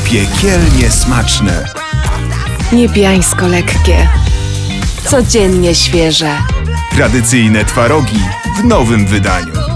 Piekielnie smaczne. Niebiańsko lekkie. Codziennie świeże. Tradycyjne twarogi w nowym wydaniu.